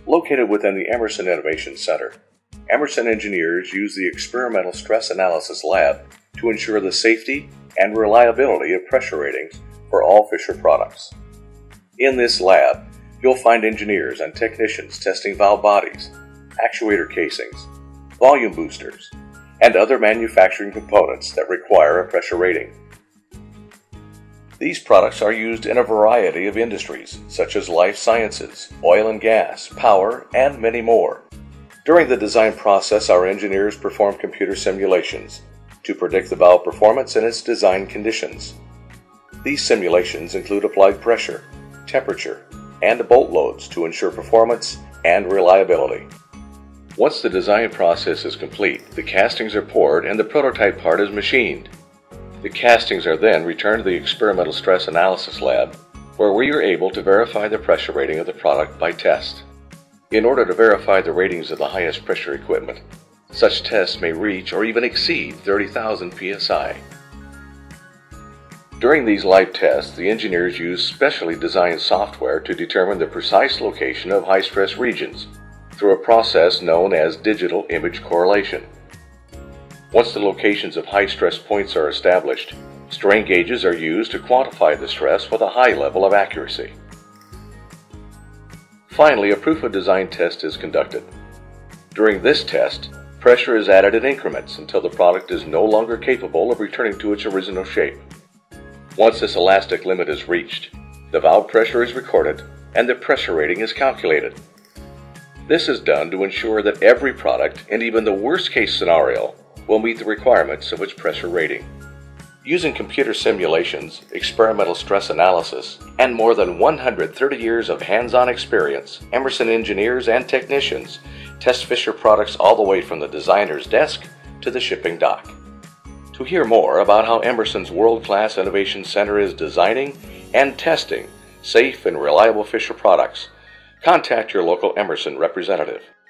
Located within the Emerson Innovation Center, Emerson engineers use the Experimental Stress Analysis Lab to ensure the safety and reliability of pressure ratings for all Fisher products. In this lab, you'll find engineers and technicians testing valve bodies, actuator casings, volume boosters, and other manufacturing components that require a pressure rating. These products are used in a variety of industries, such as life sciences, oil and gas, power, and many more. During the design process, our engineers perform computer simulations to predict the valve performance and its design conditions. These simulations include applied pressure, temperature, and bolt loads to ensure performance and reliability. Once the design process is complete, the castings are poured and the prototype part is machined. The castings are then returned to the Experimental Stress Analysis Lab, where we are able to verify the pressure rating of the product by test. In order to verify the ratings of the highest pressure equipment, such tests may reach or even exceed 30,000 psi. During these live tests, the engineers use specially designed software to determine the precise location of high-stress regions through a process known as digital image correlation. Once the locations of high-stress points are established, strain gauges are used to quantify the stress with a high level of accuracy. Finally, a proof of design test is conducted. During this test, pressure is added in increments until the product is no longer capable of returning to its original shape. Once this elastic limit is reached, the valve pressure is recorded and the pressure rating is calculated. This is done to ensure that every product, and even the worst-case scenario, will meet the requirements of its pressure rating. Using computer simulations, experimental stress analysis, and more than 130 years of hands-on experience, Emerson engineers and technicians test Fisher products all the way from the designer's desk to the shipping dock. To hear more about how Emerson's world-class Innovation Center is designing and testing safe and reliable Fisher products, contact your local Emerson representative.